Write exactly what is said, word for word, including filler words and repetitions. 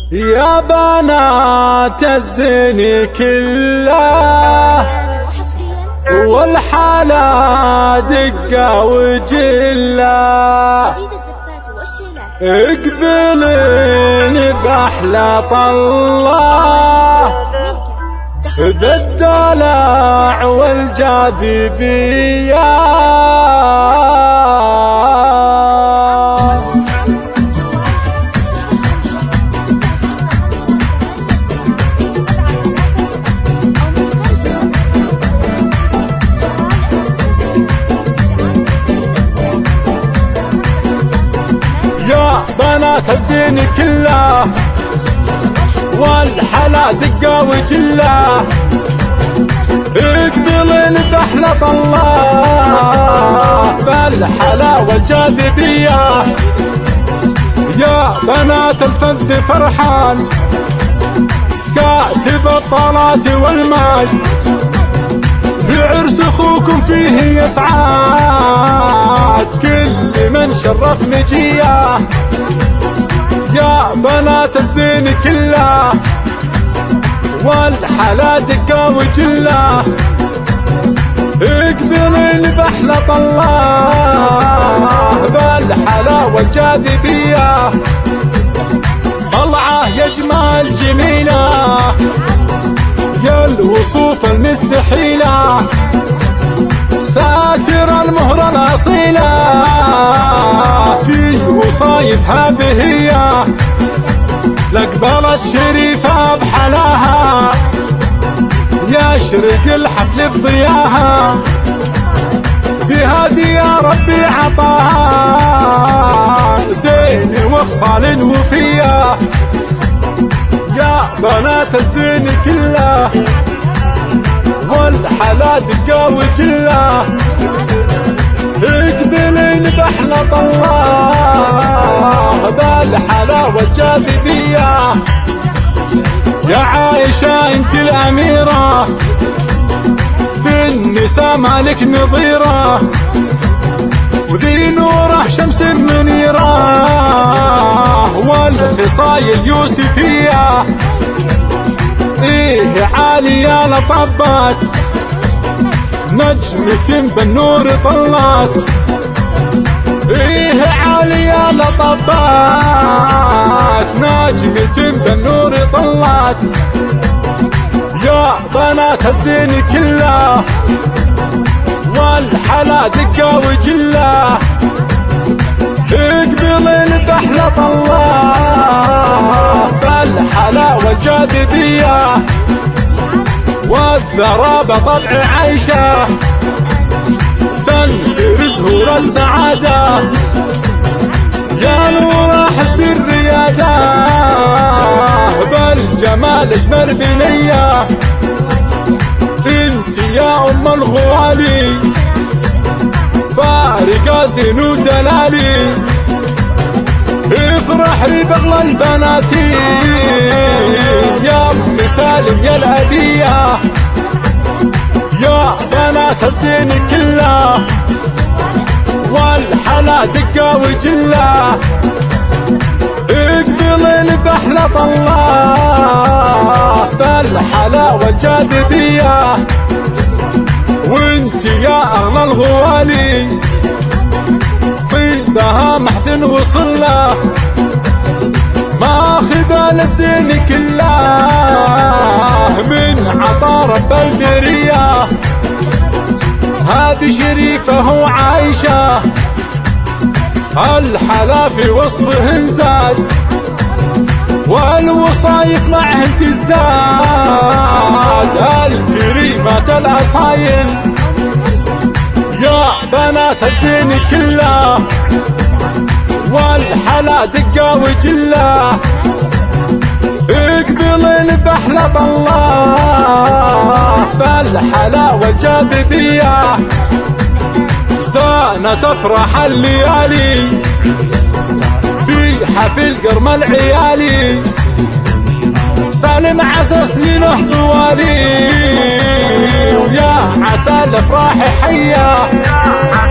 يا بنات الزين كله والحلا دقة وجلة، اقبلين بأحلى طلة بالدلع والجاذبية. بنات الزين كله والحلا دقة وجلة، اقبلين بأحلى طلة بالحلا والجاذبية. يا بنات الفد فرحان كاسب الطلات والمجد، في عرس اخوكم فيه يسعاد كل من شرف مجيه. يا بنات الزين كله والحلا دقة وجلة، اقبلين بأحلى طلة بالحلا والجاذبية. طلعة يا جمال جميلة يا الوصوف المستحيلة، ساتر المهرة الأصيلة في وصايفها بهية، الأقبال الشريفة بحلاها يشرق الحفل بضياها، في هادي يا ربي عطاها زين وخصال وفية. يا بنات الزين كله والحلا دقة وجلة، اقبلين بأحلى طلة بالحلا والجاذبية. يا عائشة انت الأميرة في النساء مالك نظيرة، وذي نوره شمس منيرة والخصايل يوسفية. ايه عالية لطبات نجمة بالنور طلات، ايه عالية لطبات نجمة بالنور طلات. يا بنات الزين كله والحلا دقة وجلة، اقبلين بأحلى طلة بالحلا والجاذبية. والذرى بطبع عيشة تنثر زهور السعادة، يا نور حس الريادة بالجمال اجمل بنية. انت يا ام الغوالي فارقة زين ودلالي، افرحي بغلى البنات يا ام سالم يا الأبية. يا بنات الزين كله والحلا دقة وجلة، اقبلين بأحلى طلة بالحلا والجاذبية. وانت يا اغلى الغوالي طيبها محد وصل له، ماخذ الزين كله من عطا رب البرية. هذه شريفة وعايشة الحلا في وصفهن زاد، والوصايف معهن تزداد الكريمات الأصايل. يا بنات الزين كله والحلا دقة وجلة، اقبلين بأحلى طلة بالحلا والجاذبية. زانة تفرح الليالي في حفل قرم العيالي، سالم عسى سنينه زوالي ويا عسى الافراح حيه.